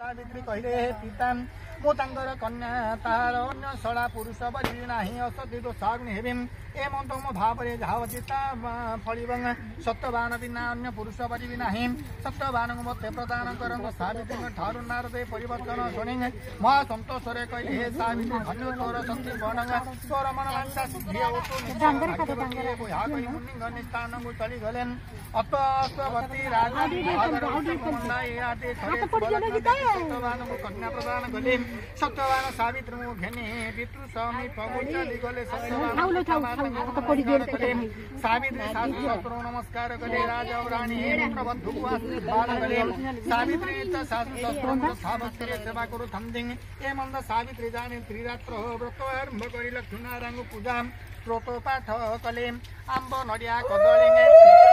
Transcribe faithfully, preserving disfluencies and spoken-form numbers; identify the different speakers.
Speaker 1: सावित्री कहले हे पिता मु तांकर कन्या तार अन्य सड़ा पुरुष बरी नाही असती दोषाग्नि हेबिम ए मंत मो भावरे धावचिता फलिबं सत्यवान बिना अन्य पुरुष बरी नाही सत्यवान मते प्रदान करंग सावित्री ठारु नारदे परिवर्तन सुनिंग महा संतोष रे कहले हे सावित्री धन्य तोर शक्ति बनंग तोर मन मानसा सिद्धि ओतो डांगर का डांगर को या करी मुनि गने स्थान को चली गलेन अत अश्ववती राजा मंदाई आते सत्यवान को कन्या प्रदान गले सत्यवान सावित्री मु घेने पितृ स्वामी प्रभु चली गले सत्यवान सावित्री साधु शत्रु नमस्कार गले राजा और रानी पुत्रवधू को आशीर्वाद गले सावित्री साधु शत्रु सावस्त्री सेवा करू थंदिंग ए मंद सावित्री जाने त्रिरात्र व्रत आरंभ करी लक्ष्मी नारायण पूजा व्रत पाठ कले आंब नड़िया कदली